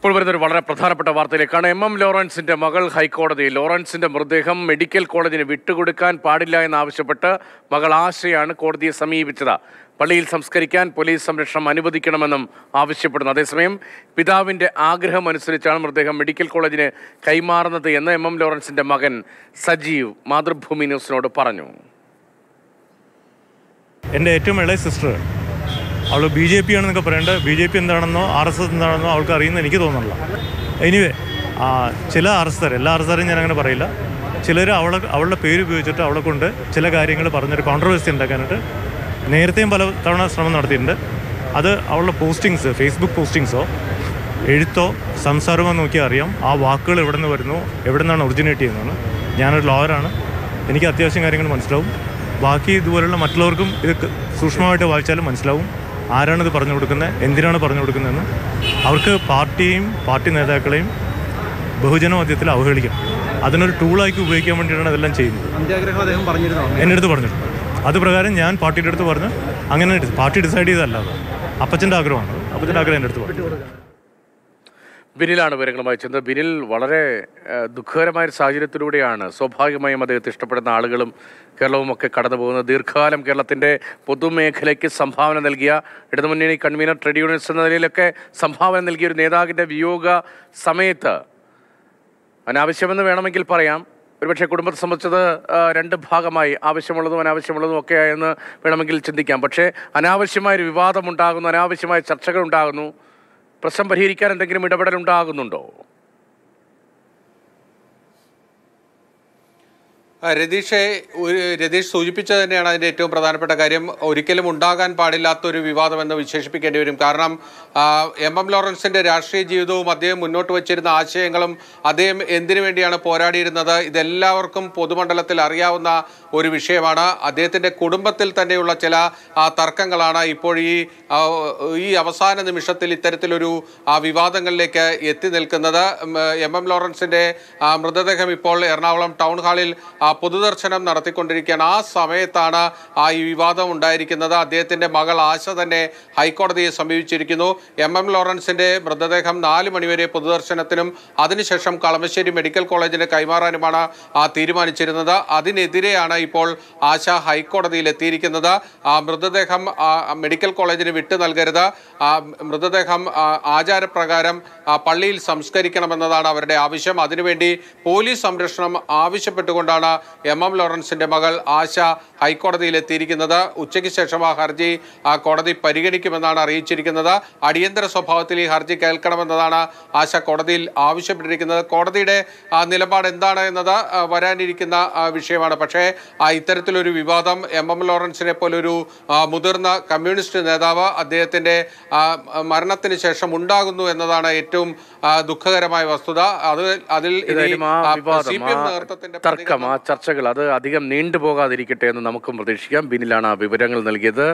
ഇപ്പോൾ വരുന്നൊരു വളരെ പ്രധാനപ്പെട്ട വാർത്തയിലേക്കാണ്. എം ലോറൻസിന്റെ മകൾ ഹൈക്കോടതിയിൽ ലോറൻസിന്റെ മൃതദേഹം മെഡിക്കൽ കോളേജിന് വിട്ടുകൊടുക്കാൻ പാടില്ല എന്നാവശ്യപ്പെട്ട് മകൾ ആശയാണ് കോടതിയെ സമീപിച്ചത്. പള്ളിയിൽ സംസ്കരിക്കാൻ പോലീസ് സംരക്ഷണം അനുവദിക്കണമെന്നും ആവശ്യപ്പെടുന്നു. അതേസമയം പിതാവിന്റെ ആഗ്രഹമനുസരിച്ചാണ് മൃതദേഹം മെഡിക്കൽ കോളേജിന് കൈമാറുന്നത് എന്ന് എം ലോറൻസിന്റെ മകൻ സജീവ് മാതൃഭൂമി ന്യൂസിനോട് പറഞ്ഞു. എൻ്റെ ഏറ്റവും ഇളയ സിസ്റ്റർ അവൾ BJP ആണെന്നൊക്കെ പറയേണ്ടത്. BJP എന്താണെന്നോ RSS എന്താണെന്നോ അവൾക്ക് അറിയുന്ന എനിക്ക് തോന്നുന്നില്ല. എനിവേ ചില RSS, എല്ലാ RSSകാരും ഞാൻ അങ്ങനെ പറയില്ല, ചിലർ അവളുടെ പേര് ഉപയോഗിച്ചിട്ട് അവളെ കൊണ്ട് ചില കാര്യങ്ങൾ പറഞ്ഞൊരു കോൺട്രവേഴ്സി ഉണ്ടാക്കാനായിട്ട് നേരത്തെയും പല തവണ ശ്രമം നടത്തിയിട്ടുണ്ട്. അത് അവളുടെ പോസ്റ്റിങ്സ്, ഫേസ്ബുക്ക് പോസ്റ്റിങ്സോ എഴുത്തോ സംസാരമോ നോക്കിയാൽ അറിയാം ആ വാക്കുകൾ എവിടെ നിന്ന് വരുന്നു, എവിടെ നിന്നാണ് ഒറിജിനേറ്റ് ചെയ്യുന്നതെന്ന്. ഞാനൊരു ലോയറാണ്, എനിക്ക് അത്യാവശ്യം കാര്യങ്ങൾ മനസ്സിലാവും. ബാക്കി ഇതുപോലുള്ള മറ്റുള്ളവർക്കും ഇത് സൂക്ഷ്മമായിട്ട് വായിച്ചാലും മനസ്സിലാവും ആരാണിത് പറഞ്ഞു കൊടുക്കുന്നത്, എന്തിനാണ് പറഞ്ഞു കൊടുക്കുന്നതെന്ന്. അവർക്ക് പാർട്ടിയെയും പാർട്ടി നേതാക്കളെയും ബഹുജന മധ്യത്തിൽ അവഹേളിക്കാം. അതിനൊരു ടൂളാക്കി ഉപയോഗിക്കാൻ വേണ്ടിയിട്ടാണ് ഇതെല്ലാം ചെയ്യുന്നത്. എൻ്റെ അടുത്ത് പറഞ്ഞിട്ടുണ്ട്. അത് പ്രകാരം ഞാൻ പാർട്ടിയുടെ അടുത്ത് പറഞ്ഞു. അങ്ങനെ പാർട്ടി ഡിസൈഡ് ചെയ്തതല്ല, അപ്പച്ചൻ്റെ ആഗ്രഹമാണ്. അപ്പച്ചൻ്റെ ആഗ്രഹം എൻ്റെ അടുത്ത് പറഞ്ഞു. ബിനിലാണ് വിവരങ്ങളുമായി ചെന്നത്. ബിനിൽ, വളരെ ദുഃഖകരമായ സാഹചര്യത്തിലൂടെയാണ് സ്വാഭാവികമായും അദ്ദേഹത്തെ ഇഷ്ടപ്പെടുന്ന ആളുകളും കേരളവും ഒക്കെ കടന്നു പോകുന്നത്. ദീർഘകാലം കേരളത്തിൻ്റെ പൊതുമേഖലയ്ക്ക് സംഭാവന നൽകിയ, ഇടതുമുന്നണി കൺവീനർ, ട്രേഡ് യൂണിയൻസ് എന്ന നിലയിലൊക്കെ സംഭാവന നൽകിയ ഒരു നേതാവിൻ്റെ വിയോഗ സമയത്ത് അനാവശ്യമെന്ന് വേണമെങ്കിൽ പറയാം. ഒരുപക്ഷെ കുടുംബത്തെ സംബന്ധിച്ചത് രണ്ട് ഭാഗമായി, ആവശ്യമുള്ളതും അനാവശ്യമുള്ളതും ഒക്കെ എന്ന് വേണമെങ്കിൽ ചിന്തിക്കാം. പക്ഷേ അനാവശ്യമായൊരു വിവാദമുണ്ടാകുന്നു, അനാവശ്യമായ ചർച്ചകൾ ഉണ്ടാകുന്നു. പ്രശ്നം പരിഹരിക്കാൻ എന്തെങ്കിലും ഇടപെടൽ ഉണ്ടാകുന്നുണ്ടോ? രതീഷ് സൂചിപ്പിച്ചത് തന്നെയാണ് അതിൻ്റെ ഏറ്റവും പ്രധാനപ്പെട്ട കാര്യം. ഒരിക്കലും ഉണ്ടാകാൻ പാടില്ലാത്തൊരു വിവാദമെന്ന് വിശേഷിപ്പിക്കേണ്ടി വരും. കാരണം എം ലോറൻസിൻ്റെ രാഷ്ട്രീയ ജീവിതവും അദ്ദേഹം മുന്നോട്ട് വച്ചിരുന്ന ആശയങ്ങളും അദ്ദേഹം എന്തിനു വേണ്ടിയാണ് പോരാടിയിരുന്നത് ഇതെല്ലാവർക്കും പൊതുമണ്ഡലത്തിൽ അറിയാവുന്ന ഒരു വിഷയമാണ്. അദ്ദേഹത്തിൻ്റെ കുടുംബത്തിൽ തന്നെയുള്ള ചില തർക്കങ്ങളാണ് ഇപ്പോൾ ഈ അവസാന നിമിഷത്തിൽ ഇത്തരത്തിലൊരു വിവാദങ്ങളിലേക്ക് എത്തി നിൽക്കുന്നത്. എം ലോറൻസിൻ്റെ മൃതദേഹം ഇപ്പോൾ എറണാകുളം ടൗൺ ഹാളിൽ പൊതുദർശനം നടത്തിക്കൊണ്ടിരിക്കുകയാണ്. ആ സമയത്താണ് ഈ വിവാദം ഉണ്ടായിരിക്കുന്നത്. അദ്ദേഹത്തിൻ്റെ മകൾ ആശ തന്നെ ഹൈക്കോടതിയെ സമീപിച്ചിരിക്കുന്നു. എം ലോറൻസിൻ്റെ മൃതദേഹം 4 മണിവരെ പൊതുദർശനത്തിനും അതിനുശേഷം കളമശ്ശേരി മെഡിക്കൽ കോളേജിന് കൈമാറാനുമാണ് തീരുമാനിച്ചിരുന്നത്. അതിനെതിരെയാണ് ഇപ്പോൾ ആശ ഹൈക്കോടതിയിൽ എത്തിയിരിക്കുന്നത്. മൃതദേഹം മെഡിക്കൽ കോളേജിന് വിട്ടു നൽകരുത്, മൃതദേഹം ആചാരപ്രകാരം പള്ളിയിൽ സംസ്കരിക്കണമെന്നതാണ് അവരുടെ ആവശ്യം. അതിനുവേണ്ടി പോലീസ് സംരക്ഷണം ആവശ്യപ്പെട്ടുകൊണ്ടാണ് എം ലോറൻസിന്റെ മകൾ ആശ ഹൈക്കോടതിയിൽ എത്തിയിരിക്കുന്നത്. ഉച്ചയ്ക്ക് ശേഷം ആ ഹർജി കോടതി പരിഗണിക്കുമെന്നാണ് അറിയിച്ചിരിക്കുന്നത്. അടിയന്തര സ്വഭാവത്തിൽ ഈ ഹർജി കേൾക്കണമെന്നതാണ് ആശ കോടതിയിൽ ആവശ്യപ്പെട്ടിരിക്കുന്നത്. കോടതിയുടെ നിലപാട് എന്താണ് എന്നത് വരാനിരിക്കുന്ന വിഷയമാണ്. പക്ഷേ ഇത്തരത്തിലൊരു വിവാദം എം ലോറൻസിനെ പോലൊരു മുതിർന്ന കമ്മ്യൂണിസ്റ്റ് നേതാവ് അദ്ദേഹത്തിൻ്റെ മരണത്തിന് ശേഷം ഉണ്ടാകുന്നു എന്നതാണ് ഏറ്റവും ദുഃഖകരമായ വസ്തുത. അതിൽ CPM നേതൃത്വത്തിന്റെ തർക്കം, ആ ചർച്ചകൾ അത് അധികം നീണ്ടുപോകാതിരിക്കട്ടെ എന്ന് നമുക്കും പ്രതീക്ഷിക്കാം. ബിനിലാണ് വിവരങ്ങൾ നൽകിയത്.